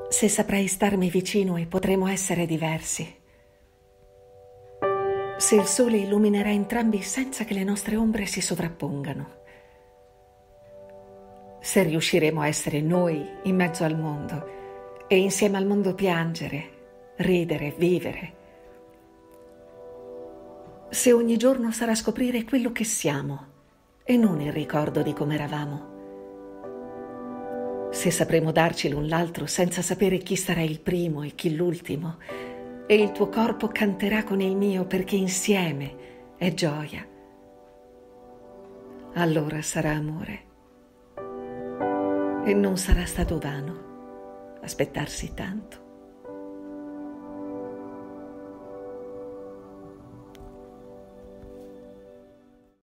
Se saprai starmi vicino e potremo essere diversi. Se il sole illuminerà entrambi senza che le nostre ombre si sovrappongano. Se riusciremo a essere noi in mezzo al mondo e insieme al mondo piangere, ridere, vivere. Se ogni giorno sarà scoprire quello che siamo e non il ricordo di come eravamo. Se sapremo darci l'un l'altro senza sapere chi sarà il primo e chi l'ultimo, e il tuo corpo canterà con il mio perché insieme è gioia, allora sarà amore e non sarà stato vano aspettarsi tanto.